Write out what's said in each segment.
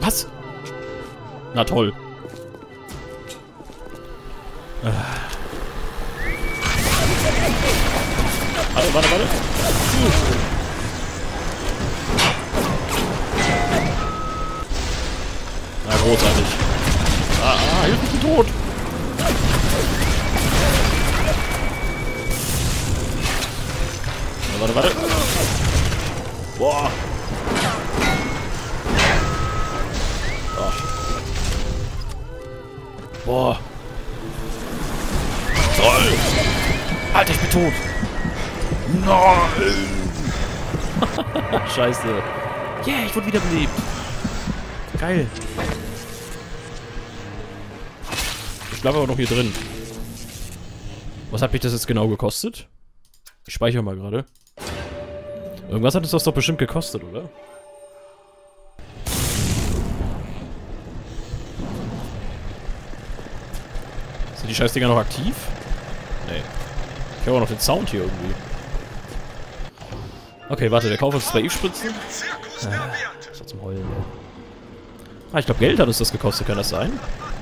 Was? Na toll. Warte. Na, großartig. Hilf, ich bin tot. Warte. Boah. Boah. Toll. Alter, ich bin tot. Nein. Scheiße. Yeah, ich wurde wiederbelebt. Geil. Ich bleibe aber noch hier drin. Was hat mich das jetzt genau gekostet? Ich speichere mal gerade. Irgendwas hat es das doch bestimmt gekostet, oder? Sind die Scheißdinger noch aktiv? Nee. Ich habe auch noch den Sound hier irgendwie. Okay, warte, der kauft uns 2 Eve-Spritzen. Das war zum Heulen, ey. Ich glaube, Geld hat uns das gekostet, kann das sein?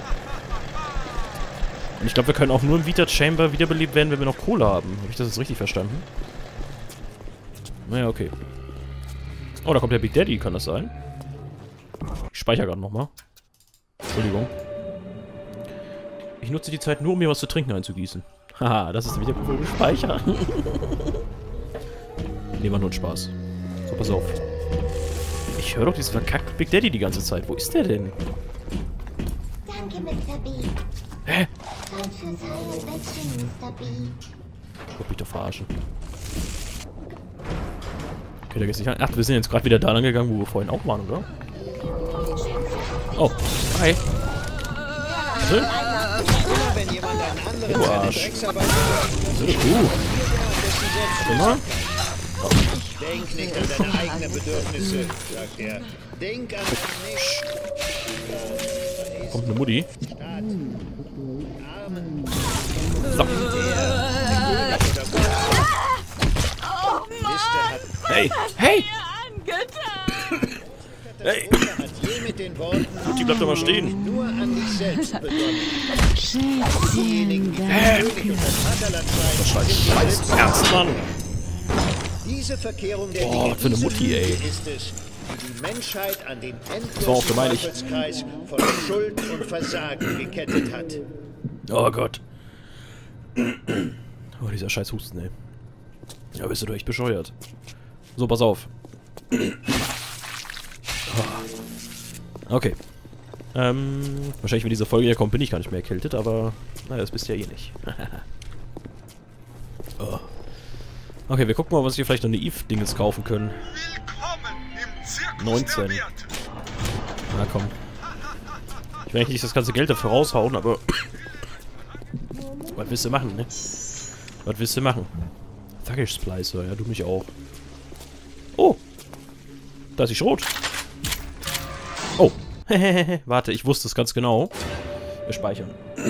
Und ich glaube, wir können auch nur im Vita-Chamber wiederbelebt werden, wenn wir noch Kohle haben. Habe ich das jetzt richtig verstanden? Naja, okay. Oh, da kommt der Big Daddy, kann das sein? Ich speichere gerade nochmal. Entschuldigung. Ich nutze die Zeit nur, um mir was zu trinken einzugießen. Haha, das ist nämlich der coole Speicher. Nehmen wir nur einen Spaß. So, pass auf. Ich höre doch diesen verkackten Big Daddy die ganze Zeit. Wo ist der denn? Danke, Mr. B. Hä? Zeit fürs heile Bettchen, Mr. B. Wollt mich doch verarschen. Okay, da geht's nicht an. Ach, wir sind jetzt gerade wieder da lang gegangen, wo wir vorhin auch waren, oder? Oh, hi. Du Arsch. Immer? Denk nicht an deine eigenen Bedürfnisse, sagt er. Denk an deine Nächsten. Kommt eine Mutti. So. Hey! Hey! Hey! Mutti, bleib doch mal stehen. Nur an dich selbst besonnen. Diejenigen, die König und das Vaterland Scheiß Ernst, Mann! Diese Verkehrung der Boah, was für eine Mutti, ey. ist es, die die Menschheit an den Das war auch endlosen gemein, Teufelskreis von Schuld und Versagen gekettet hat. Oh Gott. Oh, dieser scheiß Husten, ey. Ja, bist du doch echt bescheuert. So, pass auf. Okay. Wahrscheinlich, wenn diese Folge hier kommt, bin ich gar nicht mehr erkältet, aber naja, das bist ja eh nicht. Oh. Okay, wir gucken mal, was wir vielleicht noch eine Eve-Dinges kaufen können. 19. Na komm. Ich will eigentlich nicht das ganze Geld dafür raushauen, aber... Was willst du machen, ne? Was willst du machen? Thuggish Splicer, ja, du mich auch. Oh! Da ist die Schrot. Oh! Warte, ich wusste es ganz genau. Wir speichern.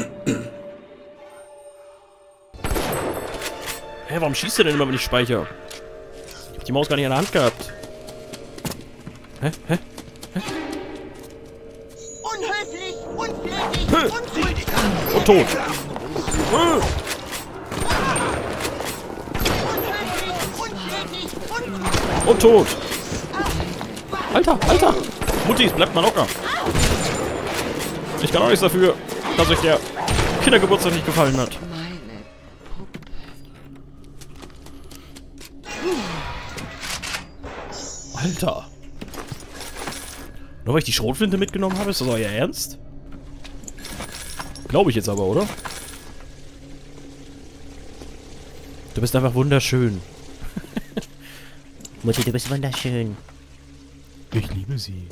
Hä, warum schießt er denn immer, wenn ich speichere? Ich hab die Maus gar nicht in der Hand gehabt. Hä? Unhöflich, unflätig, unflätig. Und tot. Und tot. Alter. Muttis, bleibt mal locker. Ich kann auch nichts dafür, dass euch der Kindergeburtstag nicht gefallen hat. Alter. Nur weil ich die Schrotflinte mitgenommen habe, ist das euer Ernst? Glaube ich jetzt aber, oder? Du bist einfach wunderschön. Mutti, du bist wunderschön. Ich liebe sie.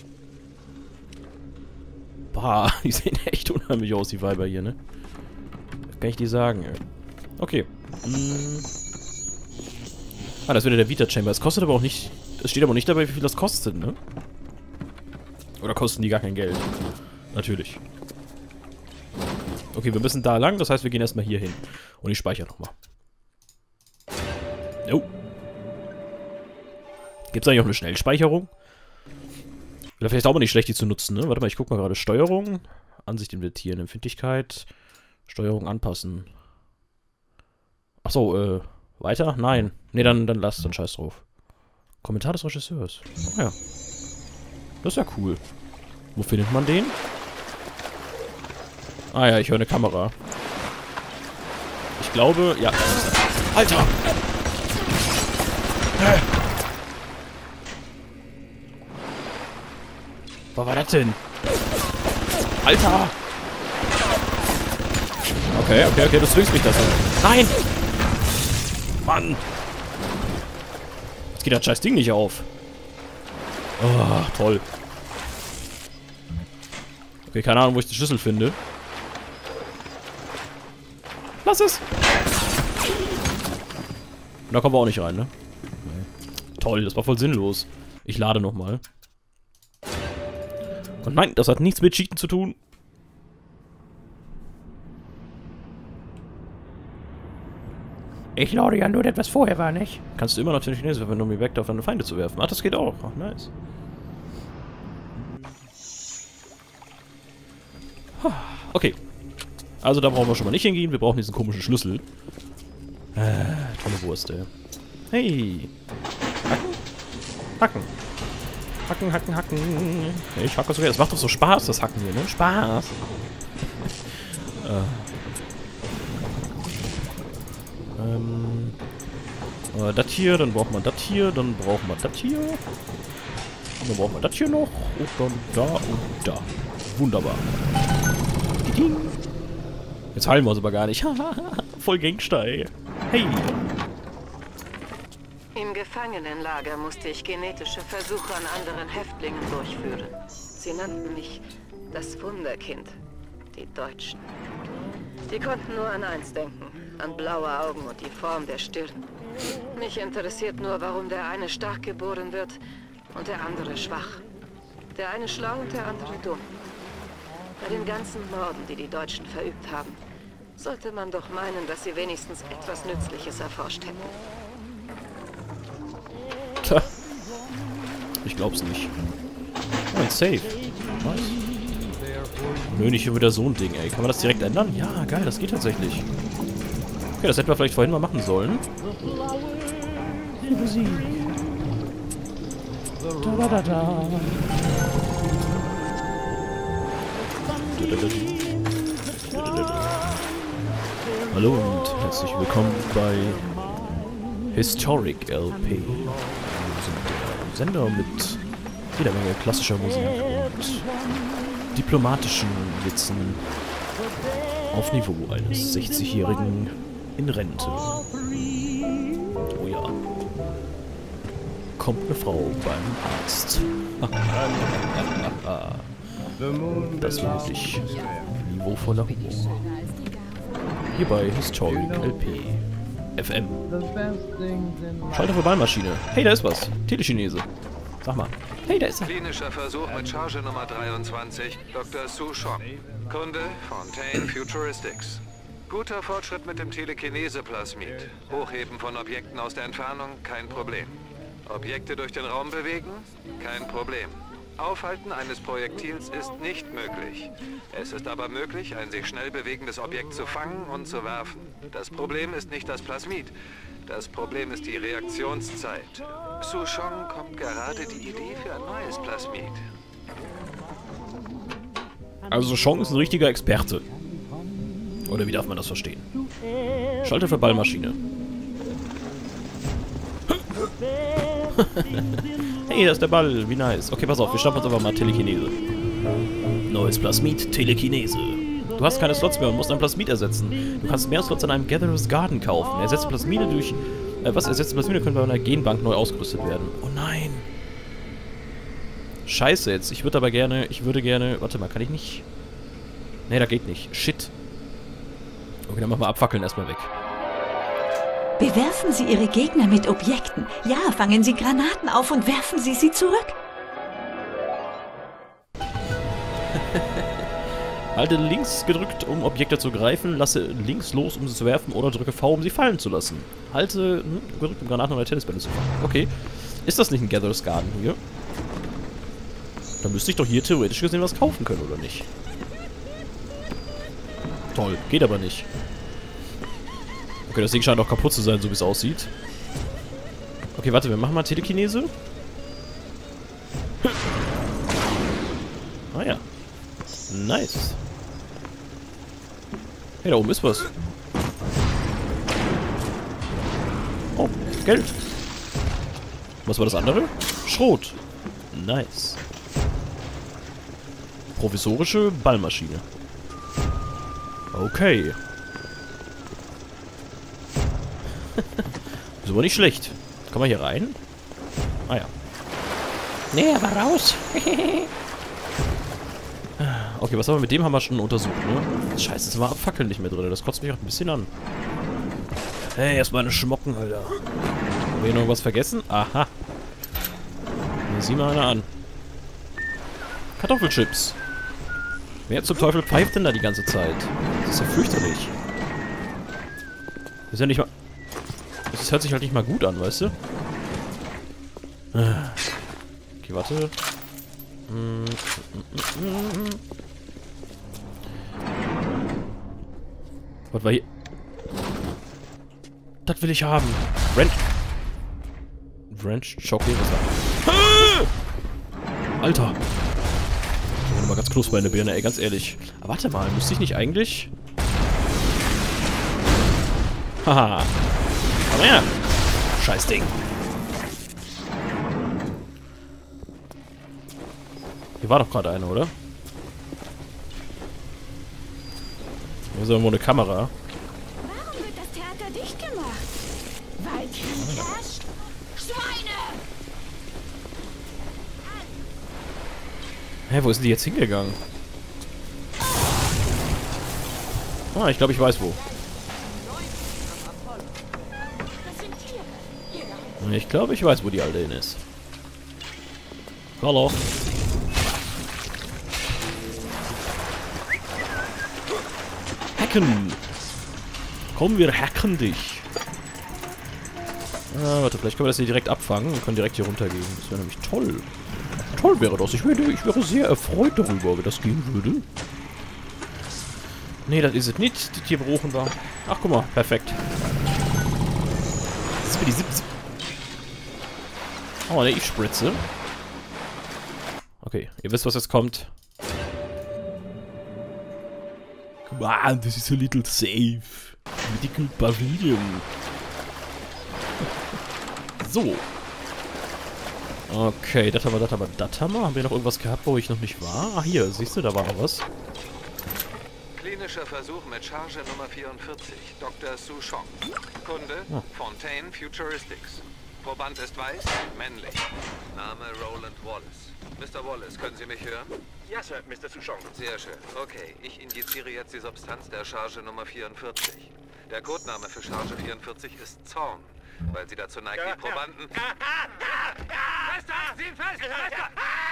Bah, die sehen echt unheimlich aus, die Weiber hier, ne? Das kann ich dir sagen, ey. Okay. Ah, das ist wieder der Vita-Chamber. Es kostet aber auch nicht... Es steht aber nicht dabei, wie viel das kostet, ne? Oder kosten die gar kein Geld? Natürlich. Okay, wir müssen da lang, das heißt, wir gehen erstmal hier hin. Und ich speichere nochmal. Jo. Gibt es eigentlich auch eine Schnellspeicherung? Wäre vielleicht auch mal nicht schlecht, die zu nutzen, ne? Warte mal, ich guck mal gerade. Steuerung, Ansicht invertieren, Empfindlichkeit, Steuerung anpassen. Achso, weiter? Nein. Ne, dann lass, dann scheiß drauf. Kommentar des Regisseurs. Ach ja. Das ist ja cool. Wo findet man den? Ah ja, ich höre eine Kamera. Ich glaube, ja. Alter! Was war das denn? Alter! Okay, du zwingst mich das an. Nein! Mann! Jetzt geht das scheiß Ding nicht auf. Oh, toll. Okay, keine Ahnung, wo ich den Schlüssel finde. Lass es! Und da kommen wir auch nicht rein, ne? Nee. Toll, das war voll sinnlos. Ich lade nochmal. Und nein, das hat nichts mit Cheaten zu tun. Ich lade ja nur etwas vorher, war nicht? Kannst du immer noch Telekinese verwenden, um Objekte auf deine Feinde zu werfen. Ach, das geht auch. Ach, nice. Okay. Also da brauchen wir schon mal nicht hingehen. Wir brauchen diesen komischen Schlüssel. Tolle Wurst, ey. Hey. Hacken. Hacken. Hacken. Hey, ich hacke sogar. Es macht doch so Spaß, das Hacken hier, ne? Spaß. Das hier, dann braucht man das hier, dann braucht man das hier. Und dann braucht man das hier noch. Und dann da und da. Wunderbar. Jetzt heilen wir uns aber gar nicht. Voll Gangster, ey. Hey. Im Gefangenenlager musste ich genetische Versuche an anderen Häftlingen durchführen. Sie nannten mich das Wunderkind. Die Deutschen. Die konnten nur an eins denken. An blaue Augen und die Form der Stirn. Mich interessiert nur, warum der eine stark geboren wird und der andere schwach. Der eine schlau und der andere dumm. Bei den ganzen Morden, die die Deutschen verübt haben, sollte man doch meinen, dass sie wenigstens etwas Nützliches erforscht hätten. Tja. Ich glaub's nicht. Oh, ein Save. Nice. Nö, nicht wieder so ein Ding, ey. Kann man das direkt ändern? Ja, geil, das geht tatsächlich. Okay, das hätten wir vielleicht vorhin mal machen sollen. Musik. Hallo und herzlich willkommen bei Historic LP. Wir sind der Sender mit jeder Menge klassischer Musik und diplomatischen Witzen auf Niveau eines 60-Jährigen in Rente. Oh ja. Kommt eine Frau beim Arzt. Das war wirklich niveauvoller Humor. Hier bei Historic LP. FM. Schalter für Ballmaschine. Hey, da ist was. Telechinese. Sag mal. Hey, da ist er. Klinischer Versuch mit Charge Nummer 23, Dr. Su Chong. Kunde, Fontaine Futuristics. Guter Fortschritt mit dem Telekinese-Plasmid. Hochheben von Objekten aus der Entfernung, kein Problem. Objekte durch den Raum bewegen, kein Problem. Aufhalten eines Projektils ist nicht möglich. Es ist aber möglich, ein sich schnell bewegendes Objekt zu fangen und zu werfen. Das Problem ist nicht das Plasmid. Das Problem ist die Reaktionszeit. Su Chong kommt gerade die Idee für ein neues Plasmid. Also Chong ist ein richtiger Experte. Oder wie darf man das verstehen? Schalter für Ballmaschine. Hey, da ist der Ball. Wie nice. Okay, pass auf. Wir schnappen uns aber mal Telekinese. Neues Plasmid, Telekinese. Du hast keine Slots mehr und musst ein Plasmid ersetzen. Du kannst mehr Slots an einem Gatherer's Garden kaufen. Ersetzt Plasmide durch... ersetzte Plasmide können bei einer Genbank neu ausgerüstet werden. Oh nein. Scheiße jetzt. Ich würde gerne... Warte mal, kann ich nicht... Nee, da geht nicht. Shit. Okay, dann machen wir abfackeln erstmal weg. Bewerfen Sie Ihre Gegner mit Objekten. Ja, fangen Sie Granaten auf und werfen Sie sie zurück. Halte links gedrückt, um Objekte zu greifen, lasse links los, um sie zu werfen, oder drücke V, um sie fallen zu lassen. Halte gedrückt, um Granaten oder Tennisbälle zu fangen. Okay. Ist das nicht ein Gatherer's Garden hier? Dann müsste ich doch hier theoretisch gesehen was kaufen können, oder nicht? Toll, geht aber nicht. Okay, das Ding scheint auch kaputt zu sein, so wie es aussieht. Okay, warte, wir machen mal Telekinese. Ah ja. Nice. Hey, da oben ist was. Oh, Geld. Was war das andere? Schrot. Nice. Provisorische Ballmaschine. Okay. Ist aber nicht schlecht. Kann man hier rein? Ah ja. Nee, aber raus. Okay, was haben wir mit dem? Haben wir schon untersucht, ne? Scheiße, jetzt war Fackeln nicht mehr drin. Das kotzt mich auch ein bisschen an. Hey, erstmal eine Schmocken, Alter. Haben wir hier noch was vergessen? Aha. Hier, sieh mal einer an. Kartoffelchips. Wer zum Teufel pfeift denn da die ganze Zeit? Das ist ja fürchterlich. Das ist ja nicht mal... Das hört sich halt nicht mal gut an, weißt du? Okay, warte. Was war hier? Das will ich haben. Ranch Chocolate. Was war? Alter. Ich bin mal ganz close bei einer Birne, ey, ganz ehrlich. Aber warte mal, müsste ich nicht eigentlich... Haha. Komm her. Scheiß Ding. Hier war doch gerade einer, oder? Hier ist irgendwo eine Kamera. Warum wird das Theater dicht gemacht? Weil Krieg herrscht? Schweine! Hä, wo ist denn die jetzt hingegangen? Ah, ich glaube, ich weiß wo. Ich glaube, ich weiß, wo die Alte hin ist. Hallo. Hacken! Komm, wir hacken dich! Ah, warte, vielleicht können wir das hier direkt abfangen und können direkt hier runtergehen. Das wäre nämlich toll. Toll wäre das. Ich wäre sehr erfreut darüber, wenn das gehen würde. Nee, das ist es nicht, die hier berufen war. Ach, guck mal, perfekt. Das ist für die 70. Oh, ne, ich spritze. Okay, ihr wisst, was jetzt kommt. Come on, this is a little safe. Medical Pavilion. So. Okay, das haben wir. Haben wir noch irgendwas gehabt, wo ich noch nicht war? Ah, hier, siehst du, da war noch was. Klinischer Versuch mit Charge Nummer 44, Dr. Su Chong. Kunde, Fontaine Futuristics. Proband ist weiß, männlich. Name Roland Wallace. Mr. Wallace, können Sie mich hören? Ja, Sir, Mr. Su Chong. Sehr schön. Okay, ich injiziere jetzt die Substanz der Charge Nummer 44. Der Codename für Charge 44 ist Zorn, weil sie dazu neigt, die Probanden... Schwester! Sieh ihn fest! Schwester!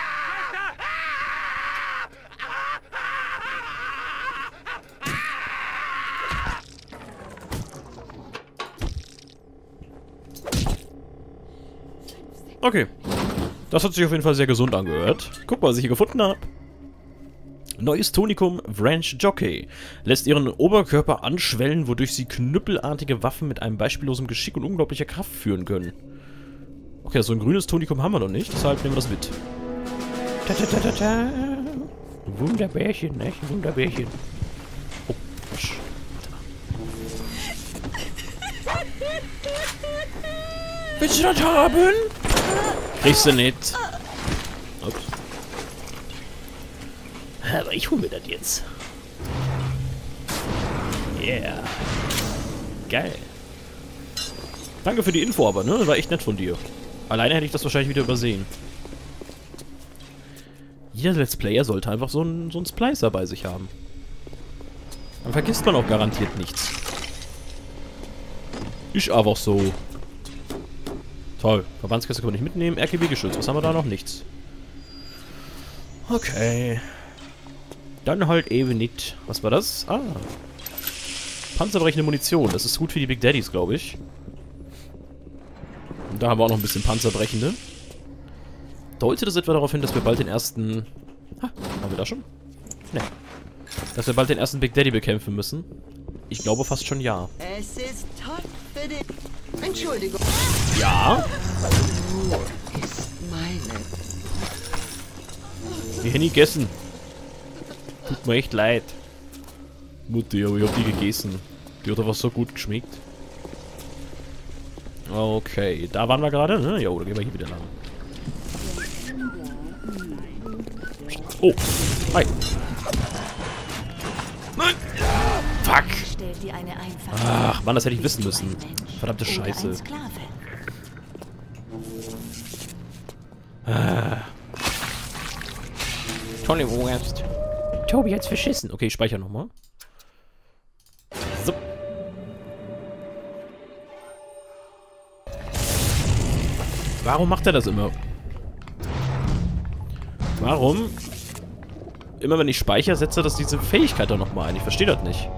Okay. Das hat sich auf jeden Fall sehr gesund angehört. Guck mal, was ich hier gefunden habe. Neues Tonikum Branch Jockey. Lässt ihren Oberkörper anschwellen, wodurch sie knüppelartige Waffen mit einem beispiellosen Geschick und unglaublicher Kraft führen können. Okay, so ein grünes Tonikum haben wir noch nicht, deshalb nehmen wir das mit. Ta -ta -ta -ta -ta. Wunderbärchen, ne? Wunderbärchen. Oh, Quatsch. Willst du das haben? Kriegst du nicht. Ups. Aber ich hol mir das jetzt. Yeah. Geil. Danke für die Info aber, ne? War echt nett von dir. Alleine hätte ich das wahrscheinlich wieder übersehen. Jeder Let's Player sollte einfach so einen Splicer bei sich haben. Dann vergisst man auch garantiert nichts. Ist einfach so. Toll. Verbandskiste können wir nicht mitnehmen. RGB-Geschütz. Was haben wir da noch? Nichts. Okay. Dann halt eben nicht. Was war das? Ah. Panzerbrechende Munition. Das ist gut für die Big Daddies, glaube ich. Und da haben wir auch noch ein bisschen Panzerbrechende. Deutet das etwa darauf hin, dass wir bald den ersten... Ha, haben wir da schon? Ne. Dass wir bald den ersten Big Daddy bekämpfen müssen? Ich glaube fast schon ja. Es ist toll für dich. Entschuldigung. Ja? Ist meine. Die hätte ich gegessen. Tut mir echt leid. Mutti, aber ich hab die gegessen. Die hat einfach so gut geschmeckt. Okay, da waren wir gerade, ne? Jo, da gehen wir hier wieder lang. Oh, hi. Nein! Fuck! Ach, Mann, das hätte ich wissen müssen. Verdammte Scheiße. Tony, wo jetzt? Tobi hat's verschissen. Okay, ich speichere nochmal. So. Warum macht er das immer? Warum? Immer wenn ich speichere, setzt er das diese Fähigkeit doch nochmal ein. Ich verstehe das nicht.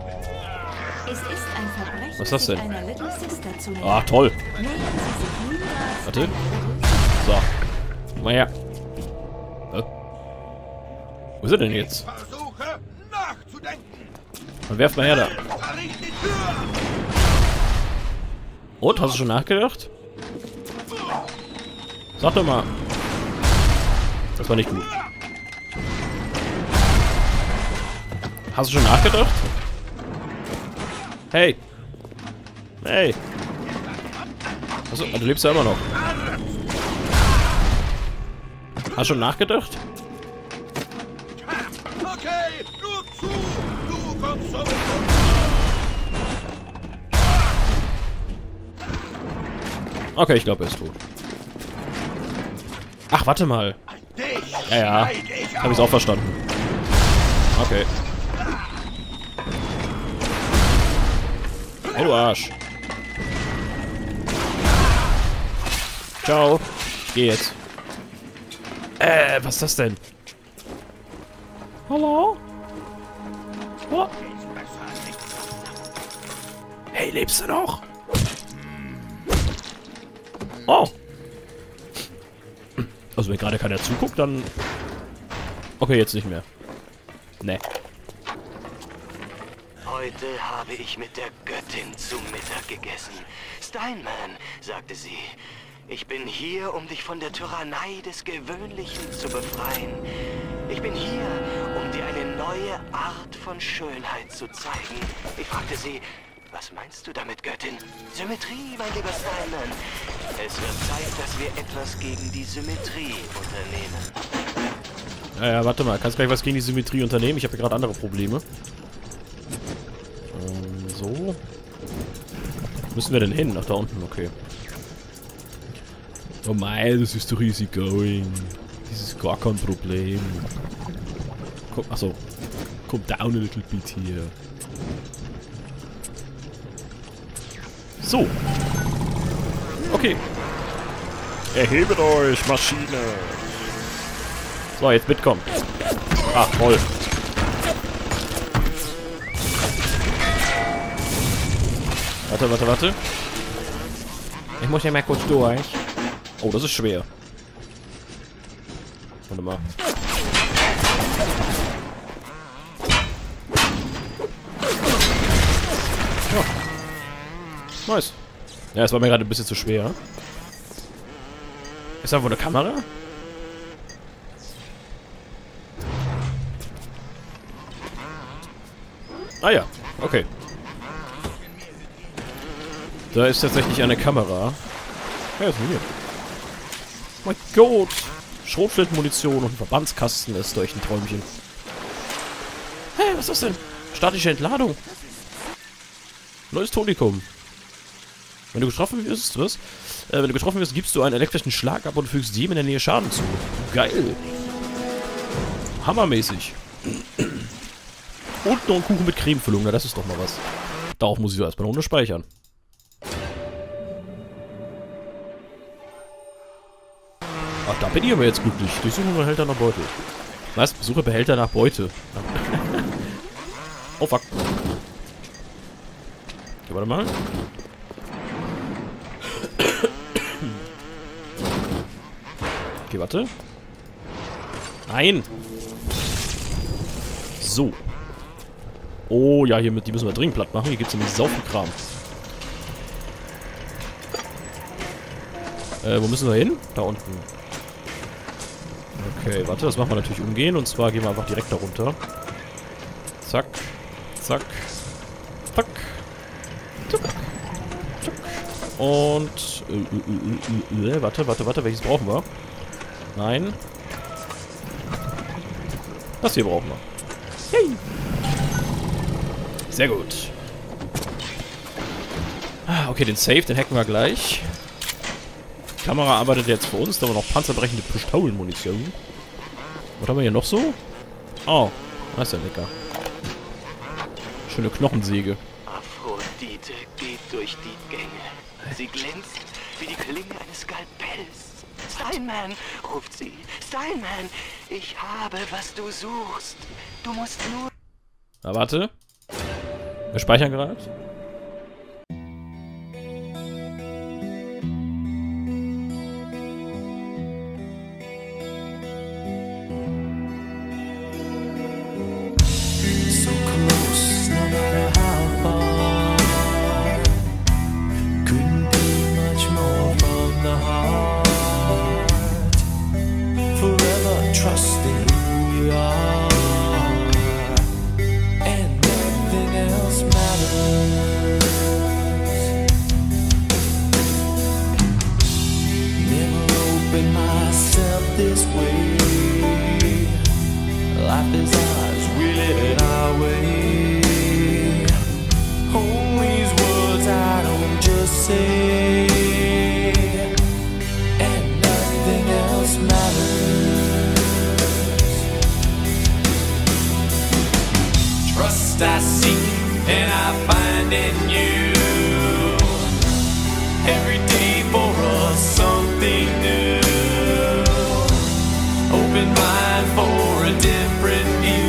Was ist das denn? Ah, toll. Warte. So. Komm mal her. Wo ist er denn jetzt? Dann werft mal her da. Und, hast du schon nachgedacht? Sag doch mal. Das war nicht gut. Hast du schon nachgedacht? Hey. Hey. Achso, du lebst ja immer noch. Hast du schon nachgedacht? Okay, nur zu. Du kommst so. Okay, ich glaube, er ist tot. Ach, warte mal. Ja, ja. Hab ich's auch verstanden. Okay. Hey, du Arsch. Ciao. Ich geh jetzt. Was ist das denn? Hallo? Oh. Hey, lebst du noch? Oh. Also wenn gerade keiner zuguckt, dann... Okay, jetzt nicht mehr. Ne. Heute habe ich mit der Göttin zu Mittag gegessen. Steinman, sagte sie. Ich bin hier, um dich von der Tyrannei des Gewöhnlichen zu befreien. Ich bin hier, um dir eine neue Art von Schönheit zu zeigen. Ich fragte sie, was meinst du damit, Göttin? Symmetrie, mein lieber Steinman. Es wird Zeit, dass wir etwas gegen die Symmetrie unternehmen. Ja, warte mal. Kannst gleich was gegen die Symmetrie unternehmen? Ich habe ja gerade andere Probleme. So. Wo müssen wir denn hin? Ach, da unten. Okay. Oh mein, das ist doch easy going. Das ist gar kein Problem. Komm, achso. Komm down a little bit hier. So. Okay. Erhebet euch, Maschine. So, jetzt mitkommen. Ach, toll. Warte. Ich muss ja mal kurz durch. Oh, das ist schwer. Warte mal. Ja. Nice. Ja, es war mir gerade ein bisschen zu schwer. Ist da wohl eine Kamera? Ah ja, okay. Da ist tatsächlich eine Kamera. Ja, ist hier. Mein Gott! Schrotflintenmunition und ein Verbandskasten ist durch ein Träumchen. Hey, was ist das denn? Statische Entladung. Neues Tonikum. Wenn du getroffen wirst, was? Wenn du getroffen wirst, gibst du einen elektrischen Schlag ab und fügst jedem in der Nähe Schaden zu. Geil. Hammermäßig. Und noch ein Kuchen mit Cremefüllung, na das ist doch mal was. Darauf muss ich erstmal noch speichern. Ach, da bin ich aber jetzt glücklich. Durchsuche Behälter nach Beute. Was? Besuche Behälter nach Beute. Oh, fuck. Okay, warte mal. Okay, warte. Nein! So. Oh ja, die müssen wir dringend platt machen. Hier gibt es nämlich Saufenkram. Wo müssen wir hin? Da unten. Okay, warte, das machen wir natürlich umgehen. Und zwar gehen wir einfach direkt da runter. Zack. Zack. Zack. Zack. Zack. Und... warte, welches brauchen wir? Nein. Das hier brauchen wir. Yay. Sehr gut. Ah, okay, den Safe, den hacken wir gleich. Die Kamera arbeitet jetzt für uns, da haben wir noch panzerbrechende Pistolenmunition. Was haben wir hier noch so? Oh, das ist ja lecker. Schöne Knochensäge. Aphrodite geht durch die Gänge. Sie glänzt wie die Klinge eines Skalpells. Steinman, ruft sie. Steinman, ich habe, was du suchst. Du musst nur... Na, warte. Wir speichern gerade. This way, life is ours, we live it our way. All these words I don't just say, and nothing else matters. Trust I seek and I find in you. Every day for us something new. Open mind for a different view.